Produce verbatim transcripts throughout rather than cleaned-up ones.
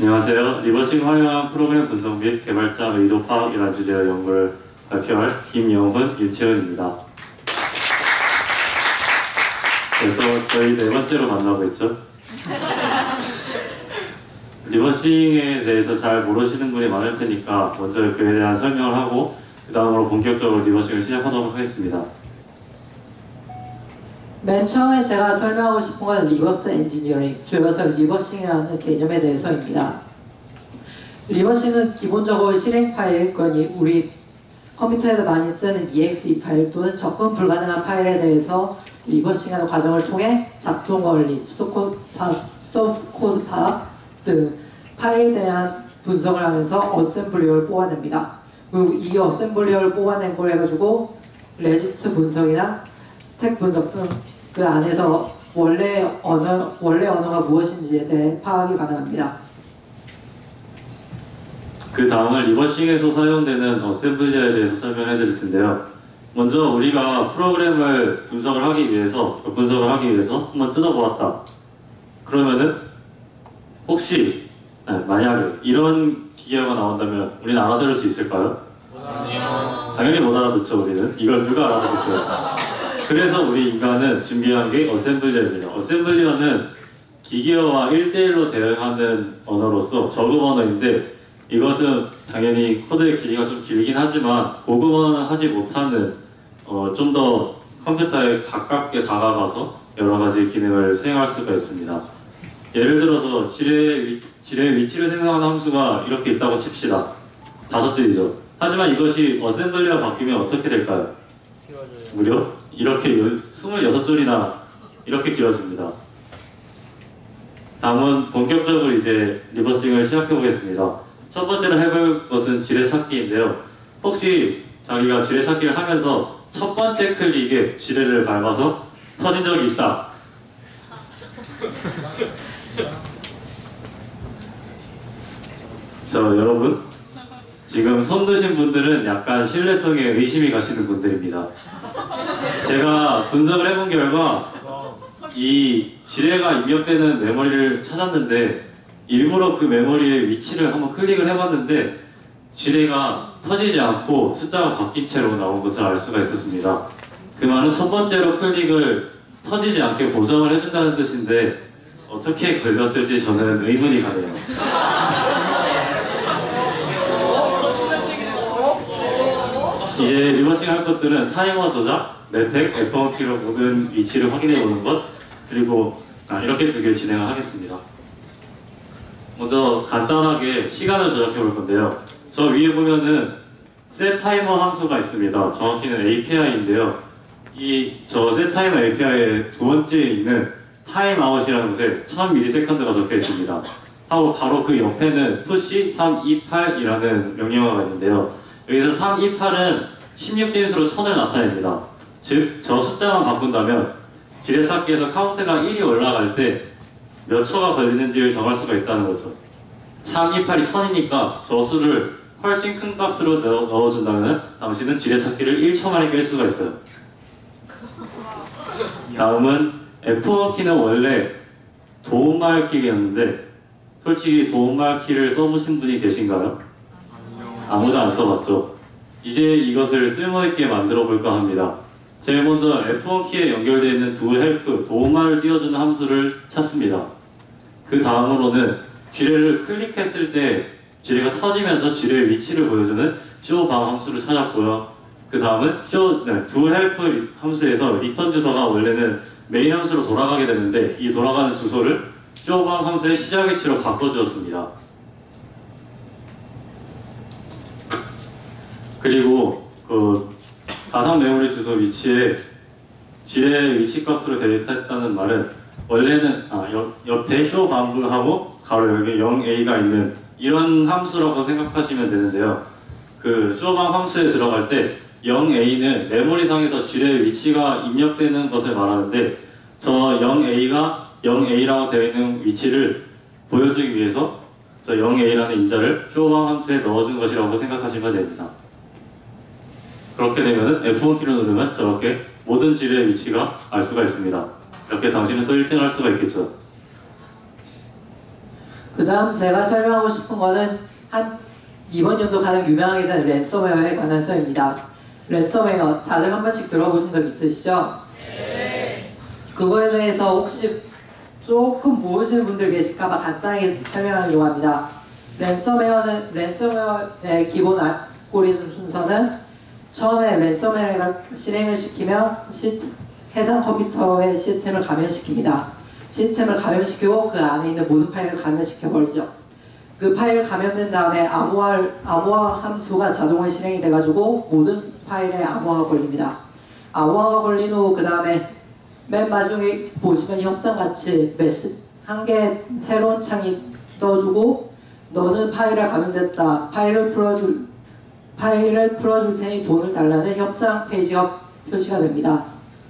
안녕하세요. 리버싱 활용한 프로그램 분석 및 개발자 의도 파악이라는 주제의 연구를 발표할 김영훈, 윤채은입니다. 그래서 저희 네 번째로 만나고 있죠. 리버싱에 대해서 잘 모르시는 분이 많을 테니까 먼저 그에 대한 설명을 하고 그 다음으로 본격적으로 리버싱을 시작하도록 하겠습니다. 맨 처음에 제가 설명하고 싶은 건 리버스 엔지니어링, 줄여서 리버싱이라는 개념에 대해서입니다. 리버싱은 기본적으로 실행 파일, 그건 우리 컴퓨터에서 많이 쓰는 이엑스이 파일 또는 접근 불가능한 파일에 대해서 리버싱하는 과정을 통해 작동 원리, 소스 파악, 소스 코드 파악 등 파일에 대한 분석을 하면서 어셈블리어를 뽑아냅니다. 그리고 이 어셈블리어를 뽑아낸 걸 해가지고 레지스트 분석이나 스택 분석 등 그 안에서 원래 언어, 원래 언어가 무엇인지에 대해 파악이 가능합니다. 그 다음은 리버싱에서 사용되는 어셈블리어에 대해서 설명해 드릴 텐데요. 먼저 우리가 프로그램을 분석을 하기 위해서 분석을 하기 위해서 한번 뜯어보았다. 그러면은 혹시 네, 만약에 이런 기계가 나온다면 우리는 알아들을 수 있을까요? 아니요. 당연히 못 알아듣죠. 우리는 이걸 누가 알아듣겠어요? 그래서 우리 인간은 준비한 게 어셈블리어입니다. 어셈블리어는 기계어와 일 대일로 대응하는 언어로서 저급 언어인데 이것은 당연히 코드의 길이가 좀 길긴 하지만 고급 언어는 하지 못하는 어, 좀 더 컴퓨터에 가깝게 다가가서 여러 가지 기능을 수행할 수가 있습니다. 예를 들어서 지뢰의, 위, 지뢰의 위치를 생성하는 함수가 이렇게 있다고 칩시다. 다섯 줄이죠. 하지만 이것이 어셈블리어가 바뀌면 어떻게 될까요? 무려 이렇게 스물여섯 줄이나 이렇게 길어집니다. 다음은 본격적으로 이제 리버싱을 시작해 보겠습니다. 첫 번째로 해볼 것은 지뢰찾기인데요. 혹시 자기가 지뢰찾기를 하면서 첫 번째 클릭에 지뢰를 밟아서 터진 적이 있다. 저 여러분 지금 손 드신 분들은 약간 신뢰성에 의심이 가시는 분들입니다. 제가 분석을 해본 결과 이 지뢰가 입력되는 메모리를 찾았는데 일부러 그 메모리의 위치를 한번 클릭을 해봤는데 지뢰가 터지지 않고 숫자가 바뀐 채로 나온 것을 알 수가 있었습니다. 그 말은 첫 번째로 클릭을 터지지 않게 보정을 해준다는 뜻인데 어떻게 걸렸을지 저는 의문이 가네요. 이제 리버싱 할 것들은 타이머 조작, 맵팩, 에프 원 키로 모든 위치를 확인해 보는 것, 그리고 아, 이렇게 두 개를 진행을 하겠습니다. 먼저 간단하게 시간을 조작해 볼 건데요. 저 위에 보면은 setTimer 함수가 있습니다. 정확히는 에이피아이인데요. 이 저 setTimer 에이피아이의 두 번째에 있는 timeout이라는 곳에 천 밀리세컨드가 적혀 있습니다. 하고 바로 그 옆에는 push 삼백이십팔이라는 명령어가 있는데요. 여기서 삼백이십팔은 십육 진수로 천을 나타냅니다. 즉, 저 숫자만 바꾼다면 지뢰찾기에서 카운트가 일이 올라갈 때 몇 초가 걸리는지를 정할 수가 있다는 거죠. 삼백이십팔이 천이니까 저 수를 훨씬 큰 값으로 넣어, 넣어준다면 당신은 지뢰찾기를 일 초 만에 깰 수가 있어요. 다음은 에프 원 키는 원래 도움말 키였는데 솔직히 도움말 키를 써보신 분이 계신가요? 아무도 안 써봤죠? 이제 이것을 쓸모있게 만들어 볼까 합니다. 제일 먼저 에프 원 키에 연결되어 있는 do help, 도움말을 띄워주는 함수를 찾습니다. 그 다음으로는 지뢰를 클릭했을 때 지뢰가 터지면서 지뢰의 위치를 보여주는 show 방 함수를 찾았고요. 그 다음은 show, 네, do help 함수에서 리턴 주소가 원래는 메인 함수로 돌아가게 되는데 이 돌아가는 주소를 show 방 함수의 시작 위치로 바꿔주었습니다. 그리고 그 가상 메모리 주소 위치에 지뢰 위치 값으로 데이터했다는 말은 원래는 아, 옆, 옆에 쇼 반부하고 가로 여기 영 에이가 있는 이런 함수라고 생각하시면 되는데요. 그 쇼방 함수에 들어갈 때 영 에이는 메모리상에서 지뢰 위치가 입력되는 것을 말하는데 저 영 에이가 영 에이라고 되어 있는 위치를 보여주기 위해서 저 영 에이라는 인자를 쇼방 함수에 넣어준 것이라고 생각하시면 됩니다. 그렇게 되면 에프 원 키를 누르면 저렇게 모든 지뢰의 위치가 알 수가 있습니다. 이렇게 당신은 또 일 등 할 수가 있겠죠. 그 다음 제가 설명하고 싶은 거는 한 이번 연도 가장 유명하게 된 랜섬웨어에 관한 썰입니다. 랜섬웨어 다들 한 번씩 들어보신 적 있으시죠? 네. 그거에 대해서 혹시 조금 모르시는 분들 계실까봐 간단하게 설명하려고 합니다. 랜섬웨어는 랜섬웨어의 기본 알고리즘 순서는 처음에 랜섬웨어가 실행을 시키면 시트, 해당 컴퓨터의 시스템을 감염시킵니다. 시스템을 감염시키고 그 안에 있는 모든 파일을 감염시켜 버리죠. 그 파일을 감염된 다음에 암호화, 암호화 함수가 자동으로 실행이 돼가지고 모든 파일에 암호화가 걸립니다. 암호화가 걸린 후 그 다음에 맨 마지막에 보시면 협상같이 한 개 새로운 창이 떠주고 너는 파일에 감염됐다. 파일을 풀어줄 파일을 풀어줄 테니 돈을 달라는 협상 페이지가 표시가 됩니다.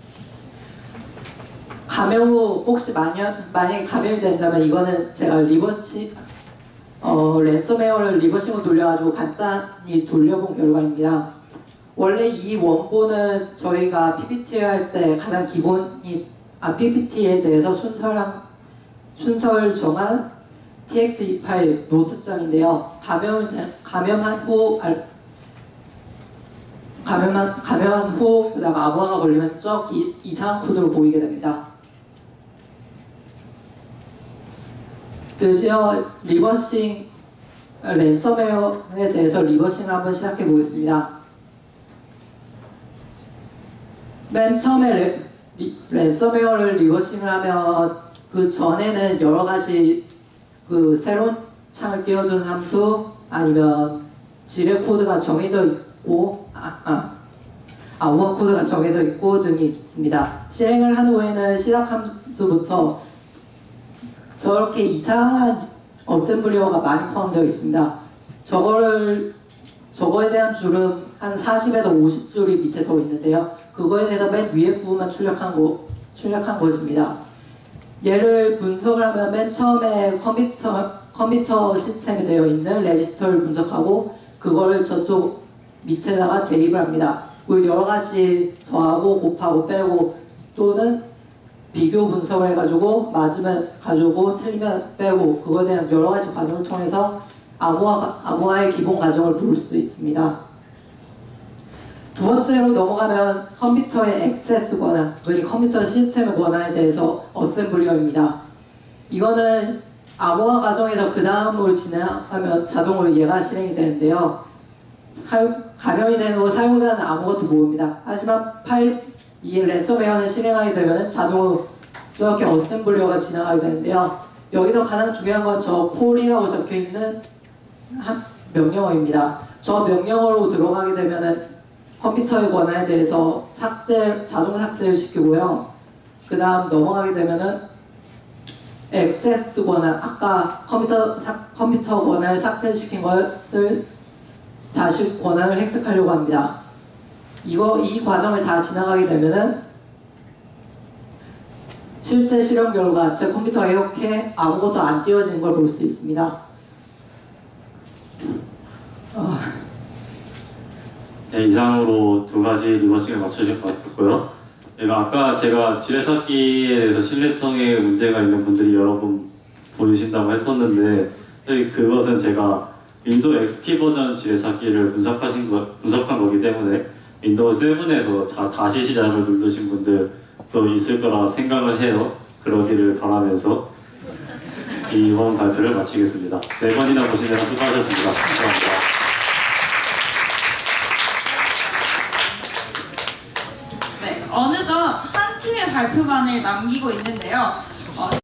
감염 후 혹시 만약, 만약에 감염이 된다면 이거는 제가 리버시 어, 랜섬웨어를 리버싱으로 돌려가지고 간단히 돌려본 결과입니다. 원래 이 원본은 저희가 피피티 할 때 가장 기본이 아 피피티에 대해서 순서랑 순서를 정한 티엑스티 파일 노트장인데요. 감염 감염한 후 알, 감염한 감염한 후 그다음 암호화가 걸리면 저 이, 이상한 코드로 보이게 됩니다. 드디어 리버싱 랜섬웨어에 대해서 리버싱을 한번 시작해 보겠습니다. 맨 처음에 레, 리, 랜섬웨어를 리버싱을 하면 그 전에는 여러 가지 그 새로운 창을 띄워주는 함수 아니면 지뢰 코드가 정해져 있고 아, 아, 암호화 코드가 정해져 있고 등이 있습니다. 실행을 한 후에는 시작 함수부터 저렇게 이상한 어셈블리어가 많이 포함되어 있습니다. 저거를 저거에 대한 줄은 한 사십에서 오십 줄이 밑에 더 있는데요. 그거에 대해서 맨 위에 부분만 출력한 거 출력한 것입니다. 얘를 분석을 하면 맨 처음에 컴퓨터 컴퓨터 시스템이 되어 있는 레지스터를 분석하고 그거를 저쪽 밑에다가 대입을 합니다. 그리고 여러 가지 더하고 곱하고 빼고 또는 비교 분석을 해가지고 맞으면 가지고 틀리면 빼고 그거에 대한 여러 가지 과정을 통해서 암호화, 암호화의 기본 과정을 볼 수 있습니다. 두 번째로 넘어가면 컴퓨터의 액세스 권한, 그러니까 컴퓨터 시스템의 권한에 대해서 어셈블리어입니다. 이거는 암호화 과정에서 그 다음으로 진행하면 자동으로 얘가 실행이 되는데요. 감염이 된 후 사용자는 아무것도 모릅니다. 하지만 파일 이 랜섬웨어는 실행하게 되면 자동으로 저렇게 어셈블리어가 지나가게 되는데요. 여기서 가장 중요한 건 저 콜이라고 적혀있는 한 명령어입니다. 저 명령어로 들어가게 되면은 컴퓨터의 권한에 대해서 삭제, 자동 삭제를 시키고요. 그 다음 넘어가게 되면은 액세스 권한, 아까 컴퓨터, 사, 컴퓨터 권한을 삭제시킨 것을 다시 권한을 획득하려고 합니다. 이거, 이 과정을 다 지나가게 되면은 실제 실험 결과 제 컴퓨터가 이렇게 아무것도 안 띄워지는 걸 볼 수 있습니다. 어... 네, 이상으로 두 가지 리버싱을 맞추실 것 같고요. 제가 아까 제가 지뢰찾기에 대해서 신뢰성에 문제가 있는 분들이 여러 분 보이신다고 했었는데 그것은 제가 윈도우 엑스피 버전 지뢰찾기를 분석하신 거, 분석한 거기 때문에 윈도우 칠에서 자, 다시 시작을 누르신 분들도 있을 거라 생각을 해요. 그러기를 바라면서 이번 발표를 마치겠습니다. 네 번이나 보시느라 수고하셨습니다. 감사합니다. 네, 어느덧 한 팀의 발표만을 남기고 있는데요. 어,